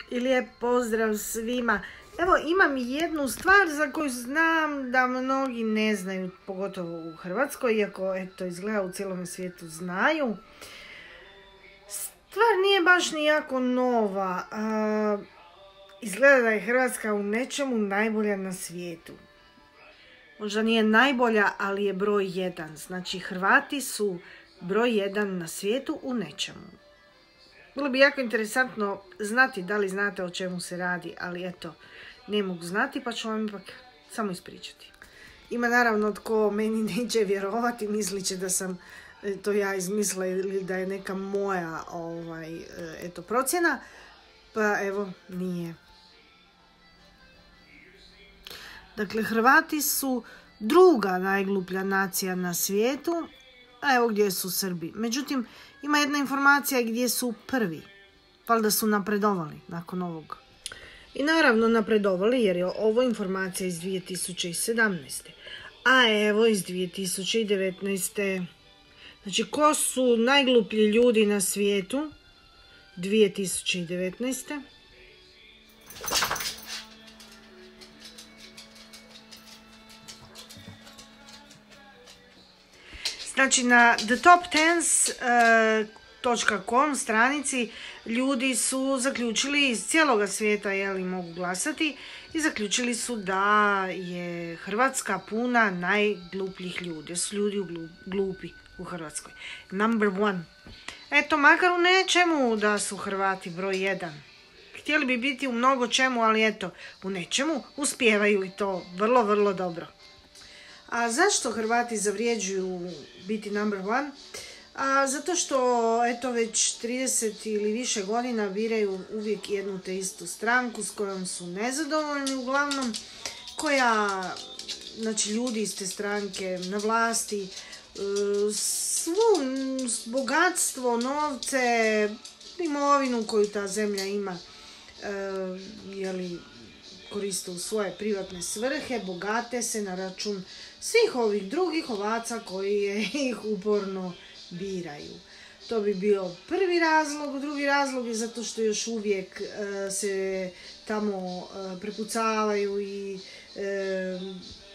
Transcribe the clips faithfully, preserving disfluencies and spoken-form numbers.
I lijep pozdrav svima. Evo, imam jednu stvar za koju znam da mnogi ne znaju, pogotovo u Hrvatskoj, iako eto, izgleda u cijelom svijetu znaju. Stvar nije baš ni jako nova. A, izgleda da je Hrvatska u nečemu najbolja na svijetu. Možda nije najbolja, ali je broj jedan. Znači, Hrvati su broj jedan na svijetu u nečemu. Bilo bi jako interesantno znati da li znate o čemu se radi, ali eto, ne mogu znati pa ću vam ipak samo ispričati. Ima naravno tko meni neće vjerovati, mislit će da sam to ja izmislila ili da je neka moja ovaj, eto, procjena, pa evo nije. Dakle, Hrvati su druga najgluplja nacija na svijetu, a evo gdje su Srbi. Međutim, ima jedna informacija gdje su prvi. Valjda su napredovali nakon ovog. I naravno napredovali jer je ovo informacija iz dvije tisuće sedamnaeste. A evo iz dvije tisuće devetnaeste. Znači, ko su najgluplji ljudi na svijetu? dvije tisuće devetnaeste. Znači, na the top tens dot com stranici ljudi su zaključili iz cijeloga svijeta, jeli mogu glasati, i zaključili su da je Hrvatska puna najglupljih ljudi. Su ljudi glupi u Hrvatskoj. Number one. Eto, makar u nečemu da su Hrvati broj jedan. Htjeli bi biti u mnogo čemu, ali eto, u nečemu uspijevaju i to vrlo, vrlo dobro. A zašto Hrvati zavrijeđuju biti number one? A zato što eto već trideset ili više godina biraju uvijek jednu te istu stranku s kojom su nezadovoljni uglavnom, koja, znači ljudi iz te stranke na vlasti, svu bogatstvo, novce, imovinu koju ta zemlja ima, jeli, koriste u svoje privatne svrhe, bogate se na račun svih ovih drugih ovaca koji ih uporno biraju. To bi bio prvi razlog. Drugi razlog je zato što još uvijek uh, se tamo uh, prepucavaju i uh,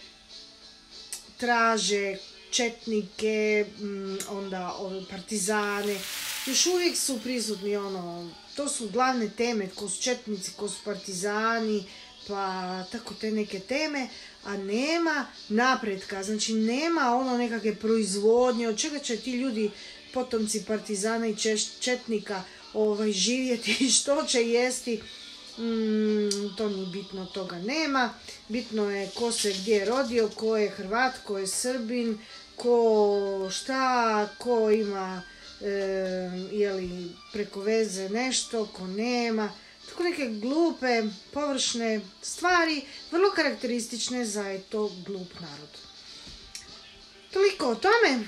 traže četnike, um, onda ove partizane. Još uvijek su prisutni, ono, to su glavne teme, ko su četnici, ko su partizani, pa tako te neke teme, a nema napretka, znači nema ono nekakve proizvodnje, od čega će ti ljudi, potomci partizana i četnika, ovaj, živjeti i što će jesti, mm, to nije bitno, toga nema. Bitno je ko se gdje rodio, ko je Hrvat, ko je Srbin, ko šta, ko ima e, jeli, preko veze nešto, ko nema. Tako neke glupe, površne stvari, vrlo karakteristične za eto glup narod. Toliko o tome.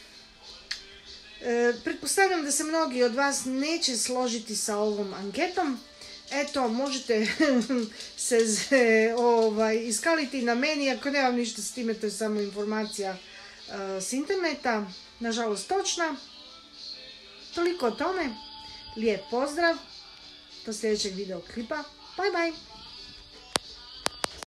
E, pretpostavljam da se mnogi od vas neće složiti sa ovom anketom. Eto, možete se ovaj, iskaliti na meni, ako nemam ništa s time, to je samo informacija e, s interneta. Nažalost, točna. Toliko o tome. Lijep pozdrav. Do sljedećeg videoklipa. Bye bye!